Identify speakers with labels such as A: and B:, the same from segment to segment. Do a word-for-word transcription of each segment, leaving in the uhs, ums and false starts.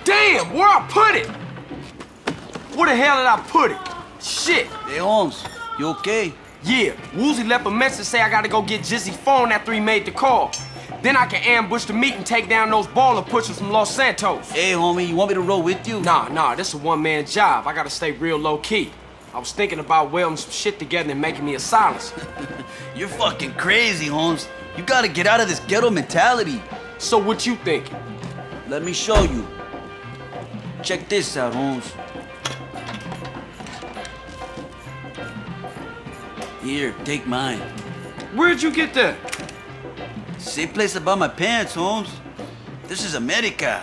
A: Damn, where I put it? Where the hell did I put it? Shit.
B: Hey, Holmes, you okay?
A: Yeah, Woozie left a message say I gotta go get Jizzy's phone after he made the call. Then I can ambush the meet and take down those baller pushers from Los Santos.
B: Hey, homie, you want me to roll with you?
A: Nah, nah, this a one-man job. I gotta stay real low-key. I was thinking about welding some shit together and making me a silencer.
B: You're fucking crazy, Holmes. You gotta get out of this ghetto mentality.
A: So what you thinking?
B: Let me show you. Check this out, Holmes. Here, take mine.
A: Where'd you get that?
B: Same place I bought my pants, Holmes. This is America.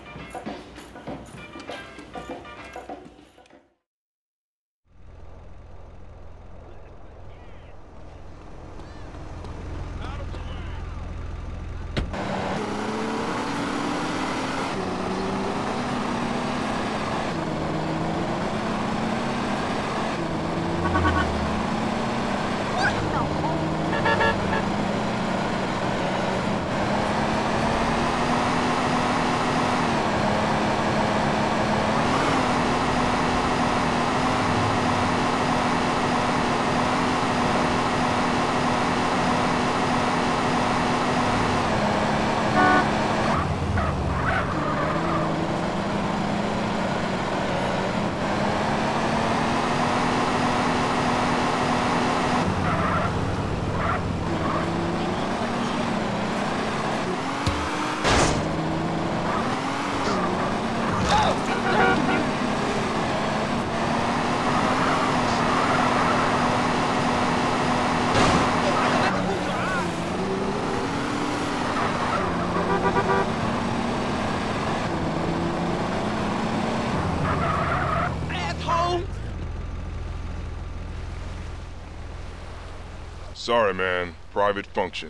C: Sorry, man. Private function.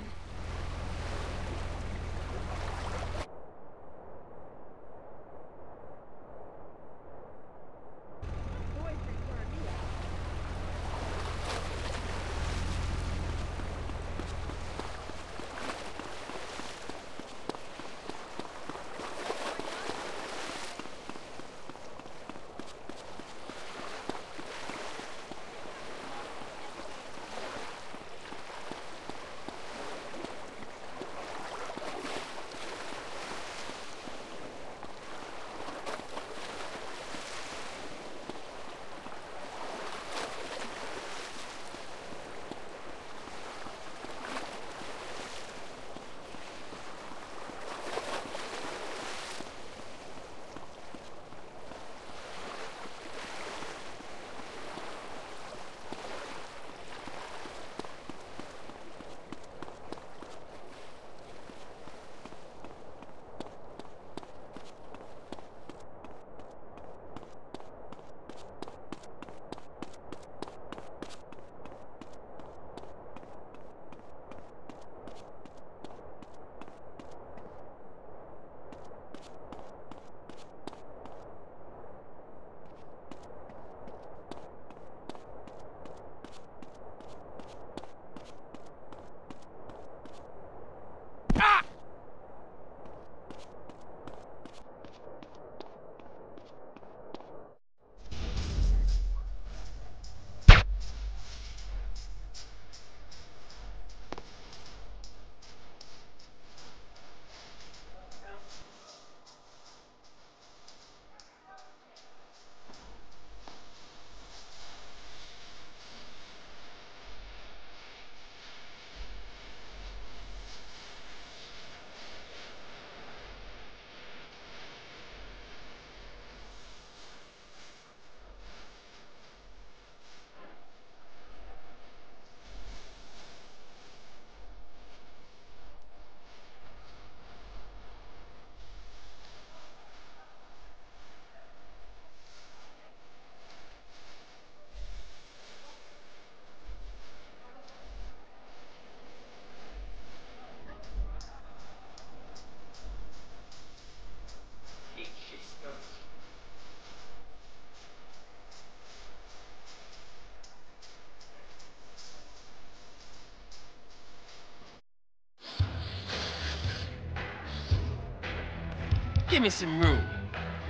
A: Give me some room.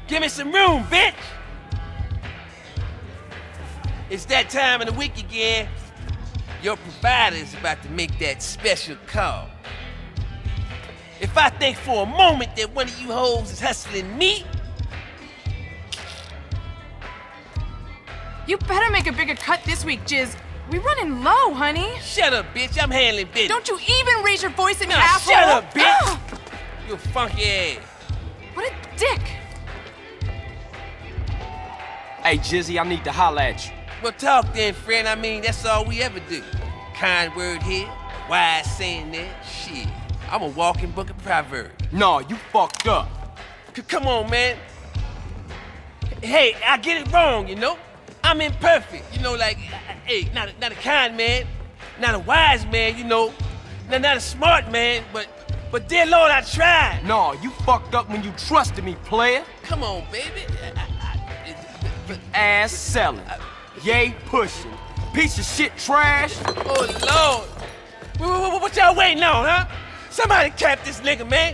D: Give me some room, bitch! It's that time of the week again. Your provider is about to make that special call. If I think for a moment that one of you hoes is hustling me,
E: You better make a bigger cut this week, Jizz. We running low, honey.
D: shut up, bitch. I'm handling business.
E: Don't you even raise your voice at me,
D: Nah,
E: asshole.
D: shut up, bitch.
E: Ah!
D: You funky ass.
E: What a dick.
A: Hey, Jizzy, I need to holler at you.
D: Well, talk then, friend. I mean, that's all we ever do. Kind word here, wise saying there. Shit, I'm a walking book of proverbs.
A: No, you fucked up.
D: C come on, man. Hey, I get it wrong, you know? I'm imperfect, you know, like, uh, hey, not a, not a kind man, not a wise man, you know, not, not a smart man, but, but dear Lord, I tried.
A: No, you fucked up when you trusted me, player.
D: Come on, baby. I, I, it, but,
A: Ass selling. Yay pushing. Piece of shit trash.
D: oh, Lord. What, what, what y'all waiting on, huh? Somebody cap this nigga, man.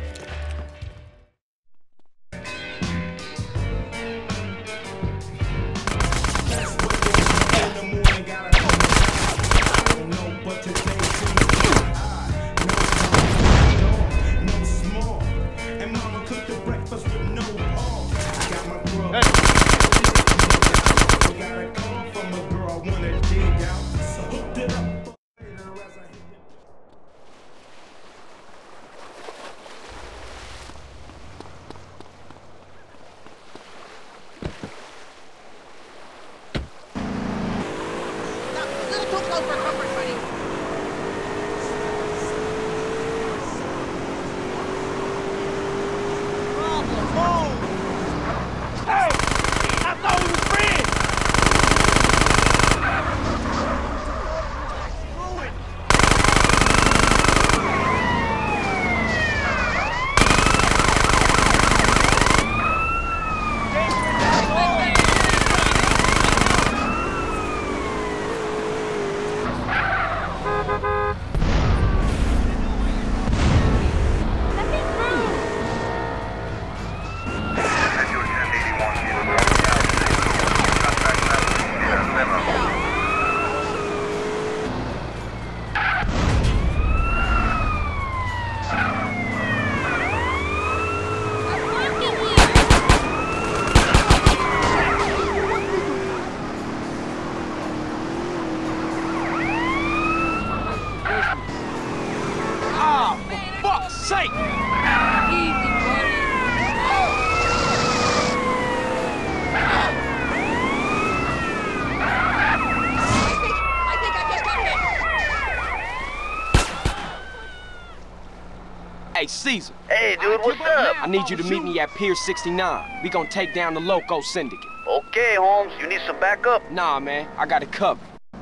A: Hey, Caesar.
F: Hey, dude, what's up?
A: I need you to meet me at Pier sixty-nine. We gonna take down the Loco Syndicate.
F: Okay, Holmes, you need some backup?
A: Nah, man, I got it covered.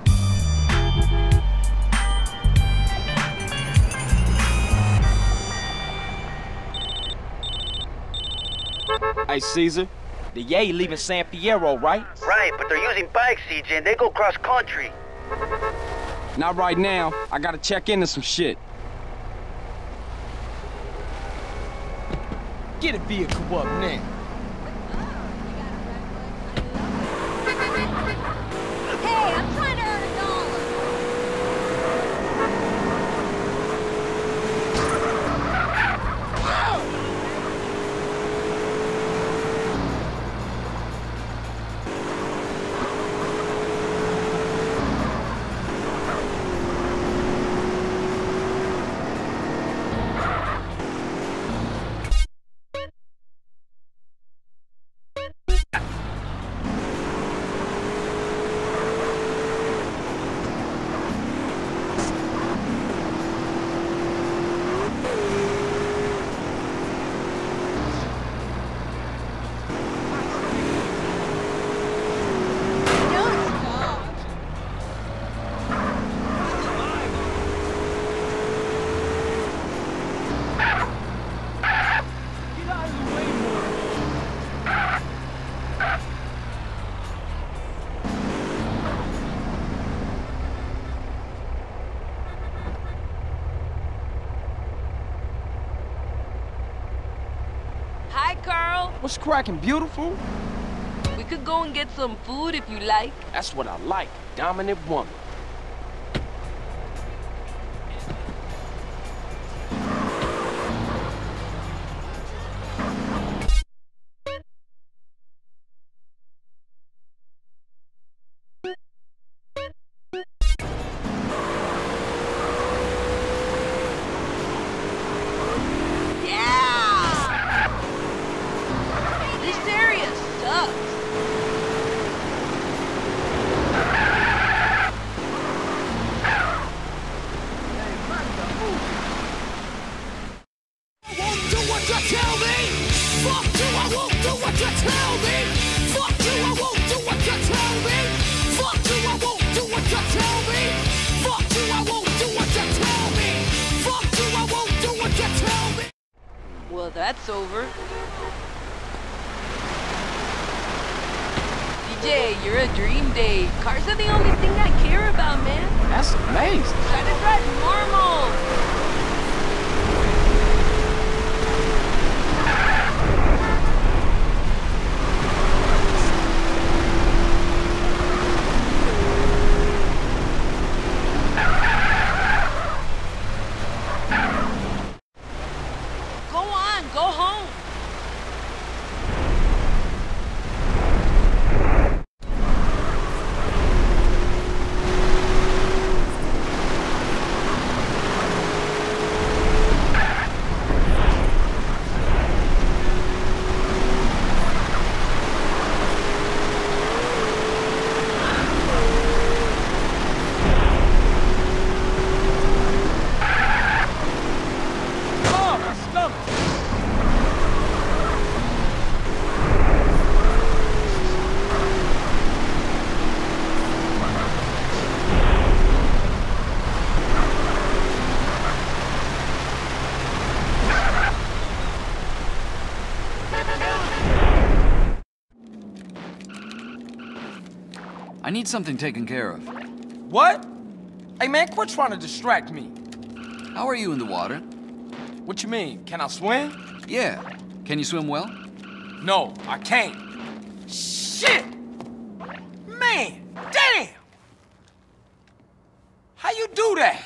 A: Hey, Caesar. The Yay leaving San Fierro, right?
F: Right, but they're using bikes, C J, and they go cross country.
A: Not right now. I gotta check into some shit. Get a vehicle up now.
G: Hey, I'm trying to earn a dollar.
A: What's cracking, beautiful?
H: We could go and get some food if you like.
A: That's what I like, dominant woman.
H: Well, that's over. D J, you're a dream date. Cars are the only thing I care about, man.
A: That's amazing.
H: Try to drive normal. Go home.
I: I need something taken care of.
A: What? Hey man, quit trying to distract me.
I: How are you in the water?
A: What you mean? Can I swim?
I: Yeah. Can you swim well?
A: No, I can't. Shit! Man, damn! How you do that?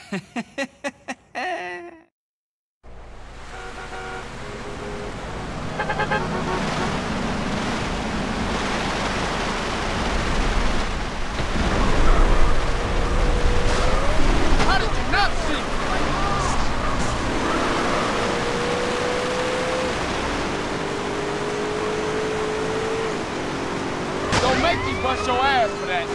A: How did you not see me? Don't make me bust your ass for that.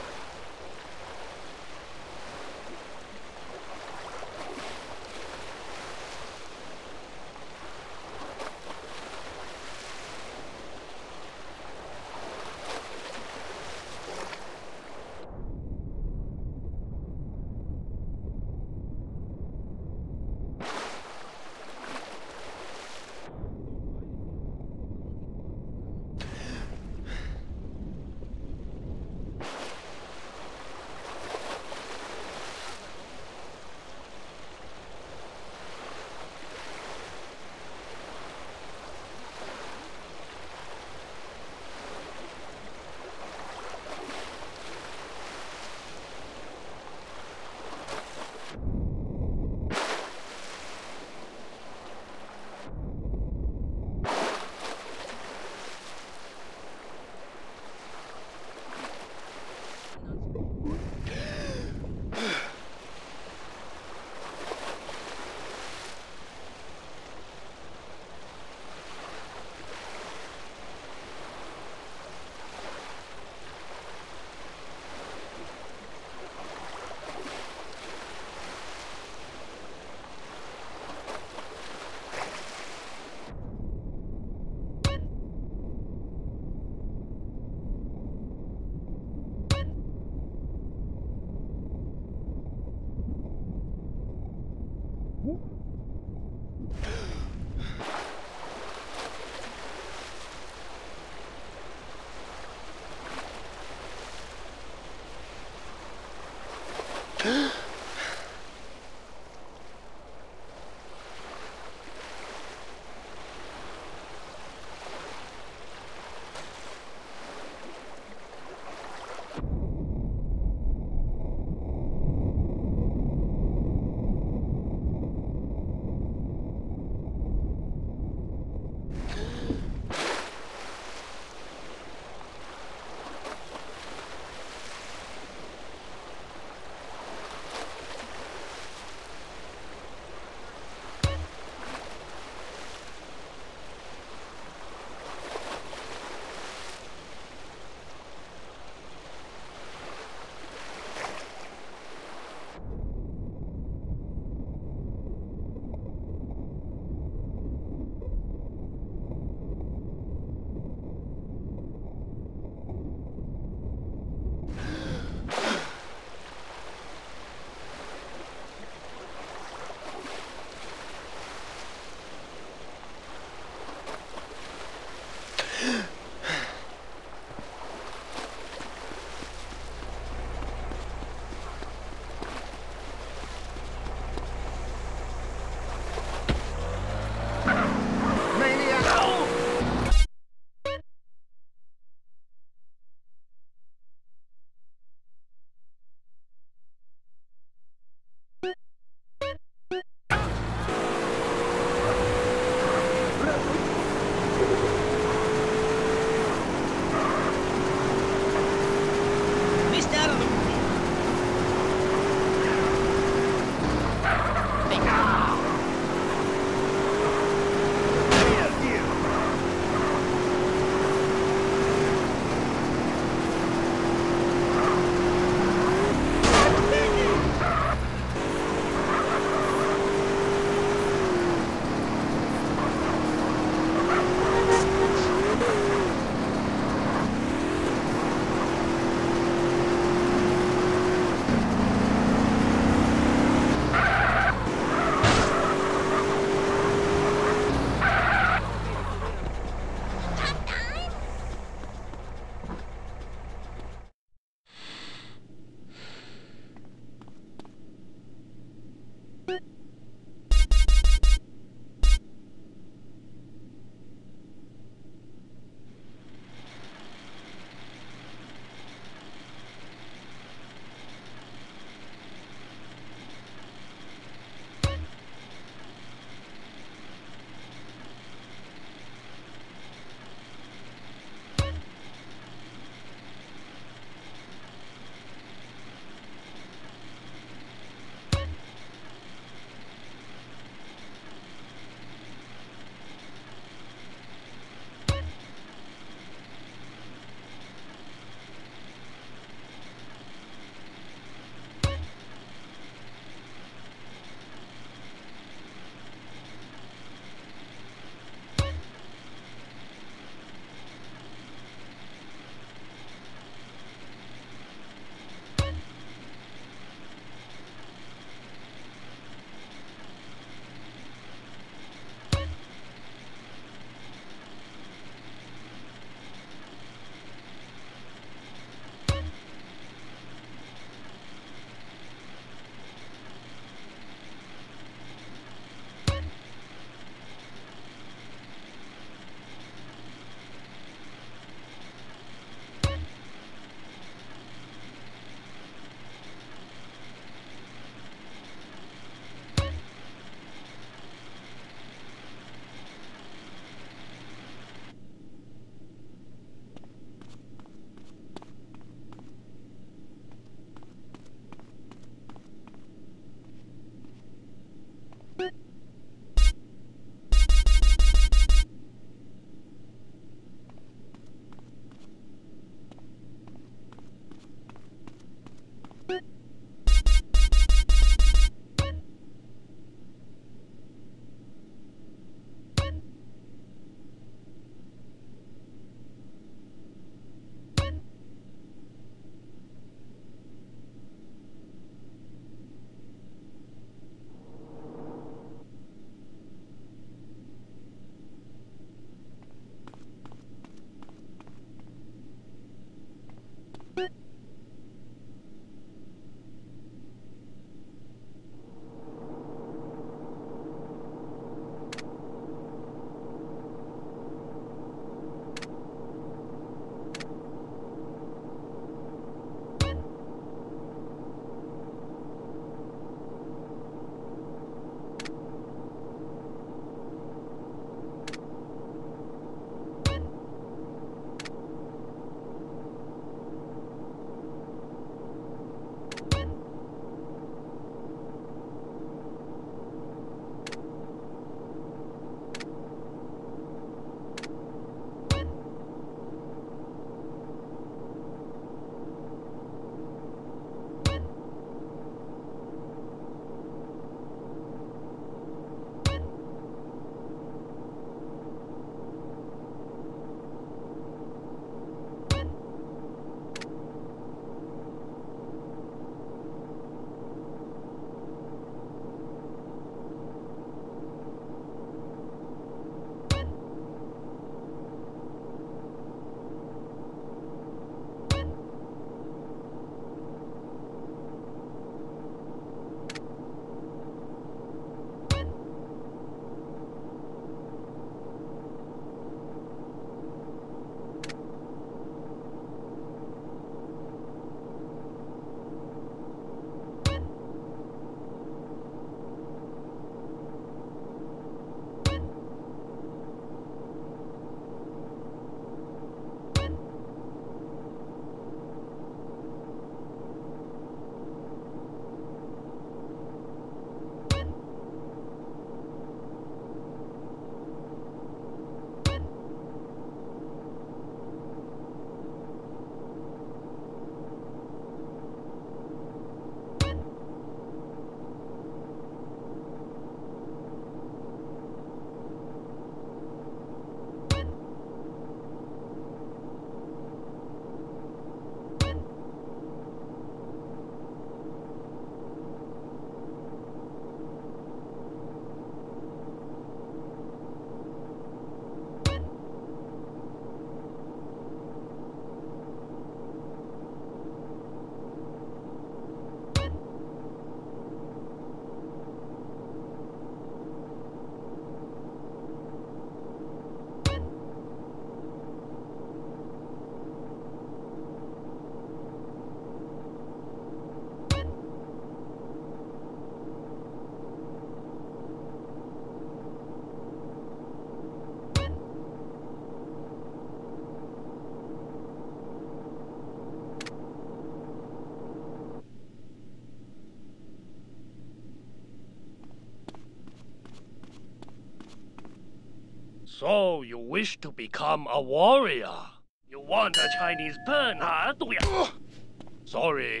J: So, you wish to become a warrior? You want a Chinese pen, huh? Sorry.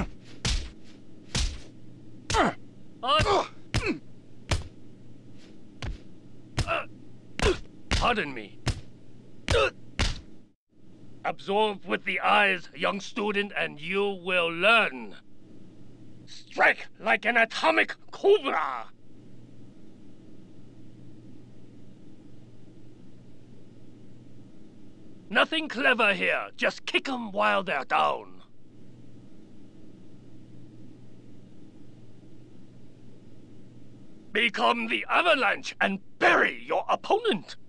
J: Uh, Pardon me. Absorb with the eyes, young student, and you will learn. Strike like an atomic cobra! Nothing clever here. Just kick 'em while they're down. Become the avalanche and bury your opponent.